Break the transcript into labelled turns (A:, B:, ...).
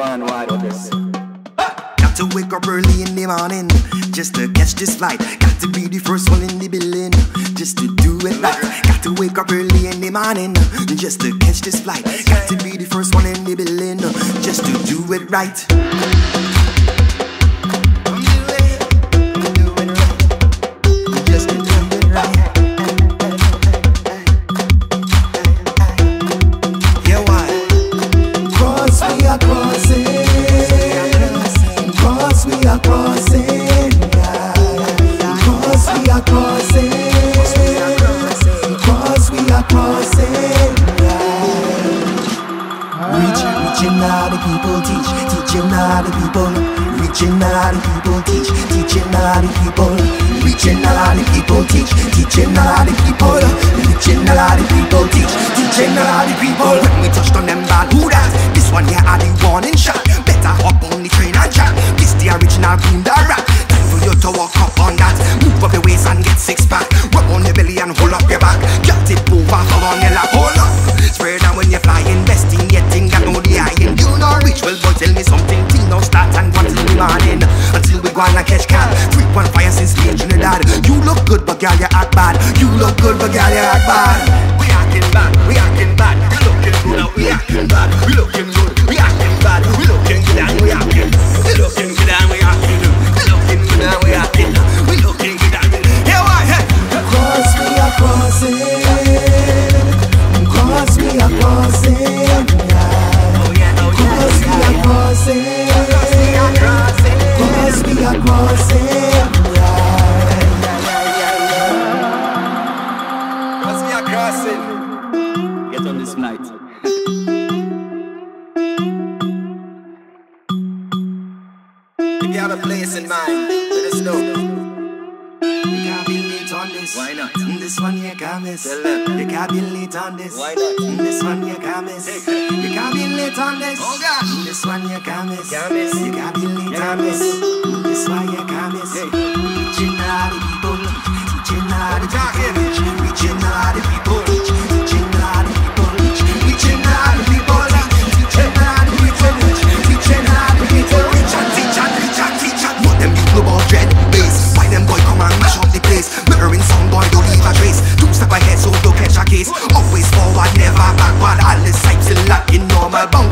A: Van wide with this.
B: Got to wake up early in the morning just to catch this flight. Got to be the first one in the building just to do it right. Got to wake up early in the morning just to catch this flight. Got to be the first one in the building just to do it right. Just to do it right. Yeah, why? Cross we are crossing. Cross we are crossing. Cross we are crossing. Cross we are crossing. Reaching out the people, teaching out the people. Reaching out the people, teaching out the people. Reaching out the people, teaching out the people. Reaching out the people, teaching out the people. When we touched on them bad who that? This one here are the warning shot. Better hop on the train and chat. This the original Gunda rap. Time for you to walk up on that. Move up your waist and get six pack. Rub on your belly and hold up your back. Get it over on your lap. Hold up. Spread out when you're flying. Best thing getting that know the iron. You know rich. Well boy tell me something. Thing now start and go till the morning. Until we go on and catch cat. 3.5 since late Trinidad. You look good but girl you act bad. You look good but girl you act bad. We acting bad. We acting bad. We looking good and we acting bad. We looking good. We acting bad. We looking good and we acting. We looking good and we acting. We looking good and we acting. We looking good and we acting. Here why? Cross we are crossing. Cross we are crossing. Cross we are crossing. Cross we are crossing. Cross we are crossing.
A: Get on this flight.
B: If you have a place in mind, let us know. You can't be late on this.
A: Why not?
B: This one you can't miss.
A: Tell them.
B: You can't be late on this.
A: Why not?
B: This one you can't miss. You can't be late on this.
A: Oh gosh.
B: This one you can't miss.
A: Can't miss.
B: You can't be late
A: Can't
B: on this.
A: miss.
B: This one you can't miss.
A: Hey.
B: Reaching out the people, teaching out the people, reaching out the people, teaching out the people, reaching out the people, teaching out the people, teaching out the people, reach and teach and reach and teach and what them people about dread bass. Why them boy come and mash up the place? Mirroring some boy don't leave a trace. 2 step ahead so don't catch a case. Always forward, never backward. All the sights in Latin normal. Bang